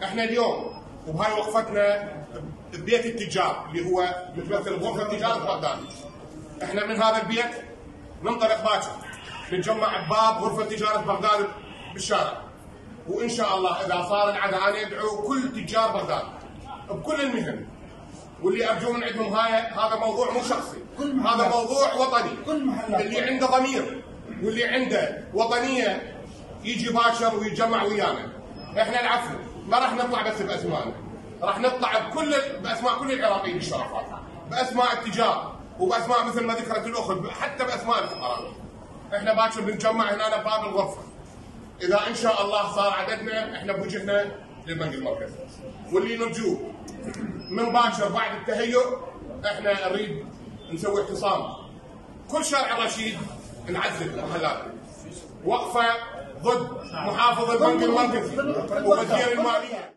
احنا اليوم وبهاي وقفتنا ببيت التجار اللي هو متمثل بغرفه تجاره بغداد. احنا من هذا البيت ننطلق باكر نتجمع بباب غرفه تجاره بغداد بالشارع، وان شاء الله اذا صار العدد انا ادعو كل تجار بغداد بكل المهن، واللي ارجو من عندهم هذا موضوع مو شخصي، هذا موضوع وطني. اللي عنده ضمير واللي عنده وطنيه يجي باكر ويتجمع ويانا. احنا العفو ما راح نطلع بس باسمائنا، راح نطلع باسماء كل العراقيين بالشرفات، باسماء التجار وباسماء مثل ما ذكرت الاخت، حتى باسماء الفقراء. احنا باكر بنتجمع هنا بباب الغرفه. اذا ان شاء الله صار عددنا احنا بوجهنا للبنك المركزي، واللي نرجوه من باكر بعد التهيؤ احنا نريد نسوي اعتصام كل شارع الرشيد، نعزل محلات وقفه ضد محافظ البنك المركزي ووزير الماليه.